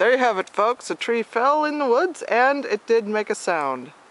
There you have it, folks. A tree fell in the woods and it did make a sound.